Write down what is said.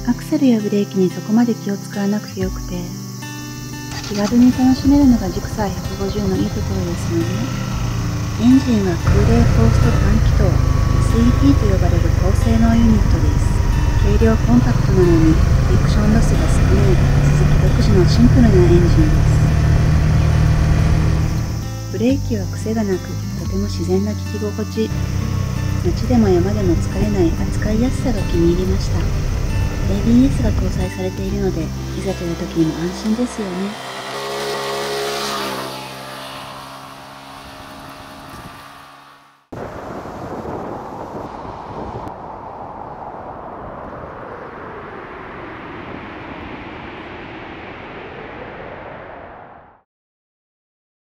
アクセルやブレーキにそこまで気を使わなくてよくて、気軽に楽しめるのがジクサー150のいいところですよね。エンジンは空冷フォースト短気筒 SEP と呼ばれる高性能ユニットです。軽量コンパクトなのにフリクションロスが少ないスズキ独自のシンプルなエンジンです。ブレーキは癖がなく、とても自然な効き心地。街でも山でも疲れない扱いやすさが気に入りました。ABS が搭載されているので、いざという時にも安心ですよね。